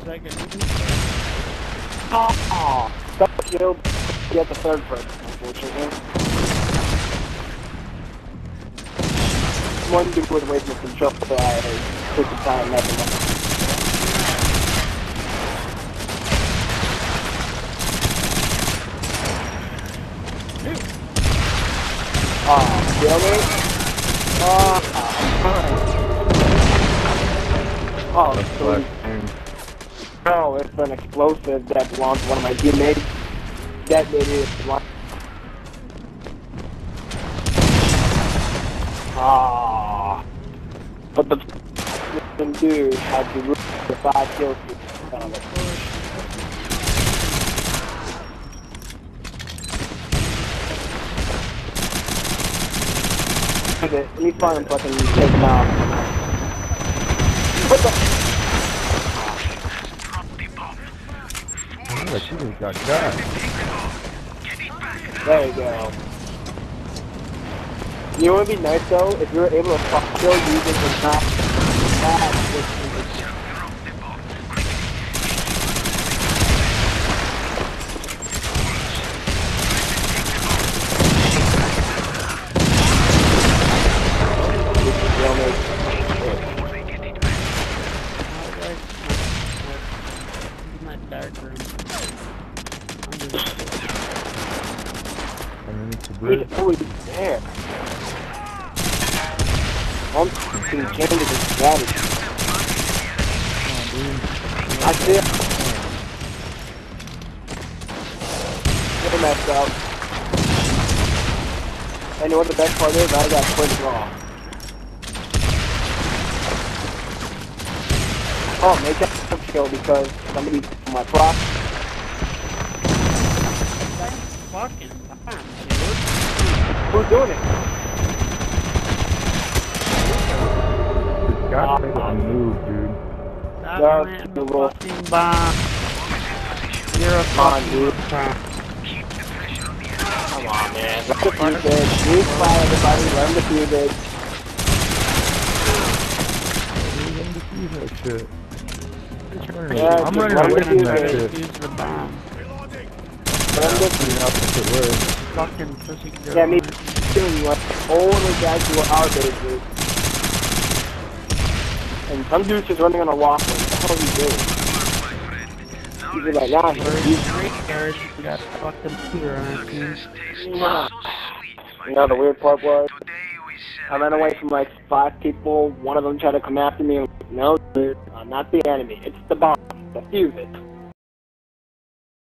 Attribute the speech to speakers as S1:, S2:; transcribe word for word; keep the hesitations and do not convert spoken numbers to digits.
S1: second.
S2: Oh, double kill. Get the third person, unfortunately. One dude was away from control, so I took the time nothing. Oh, kill me? Oh, oh, sweet. No, it's an explosive that belongs to one of my teammates. That made it one. Ah, but the dude had to root the five kills. Okay, let me find him so I can take him out. What the?
S3: Oh, she just got got.
S2: There you go. You know what would be nice though? If you were able to still use it and not bad.
S1: My dark room.
S2: He's always there. I'm going to change his strategy. I see it. Get messed up. And you know what the best part is? I got quick draw. Oh, make that kill because somebody my prop.
S1: Fucking bomb,
S2: Who's doing it?
S3: Got to make a move, dude.
S1: Stop
S2: That's
S1: planting
S2: the
S1: the
S2: rule.
S1: fucking bomb. You're a
S2: Come on,
S1: fucking
S2: dude.
S1: bomb.
S2: Come on, man. Let the fuse it. Use fire, everybody. Learn the fuse it.
S3: That shit.
S2: Yeah,
S3: I'm
S2: just
S3: running
S2: run
S3: away
S2: the
S3: from
S2: fuse
S3: that
S2: it.
S3: shit.
S1: Use the bomb.
S2: Learn the
S3: Clean up if it was.
S1: Fucking pussy girl.
S2: Yeah, me too. You want all the guys who are our bases. And some dude's just running on a walkway. What the hell are you doing? He's like, nah, he's
S1: Three carrots, you got fucking Peter on our team.
S2: You know, the weird part was, I ran away from like five people. One of them tried to come after me. And no, dude, I'm not the enemy. It's the bomb. Defuse it.